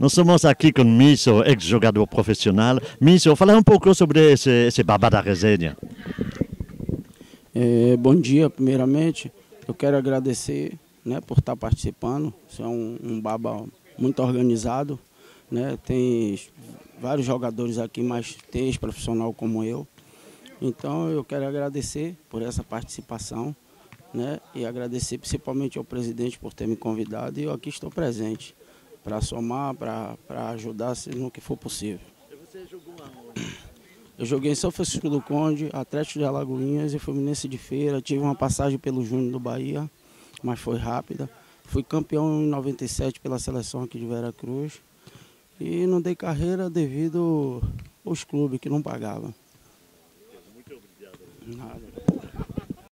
Nós estamos aqui com Misso, ex-jogador profissional. Misso, fala um pouco sobre esse Baba da Resenha. Bom dia, primeiramente. Eu quero agradecer, né, por estar participando. Você é um Baba muito organizado, né? Tem vários jogadores aqui, mas tem ex-profissional como eu. Então eu quero agradecer por essa participação, né? E agradecer principalmente ao presidente por ter me convidado, e eu aqui estou presente para somar, para ajudar no que for possível. E você jogou aonde? Eu joguei em São Francisco do Conde, Atlético de Alagoinhas e Fluminense de Feira. Tive uma passagem pelo Júnior do Bahia, mas foi rápida. Fui campeão em 97 pela seleção aqui de Veracruz. E não dei carreira devido aos clubes que não pagavam. Muito obrigado. Nada.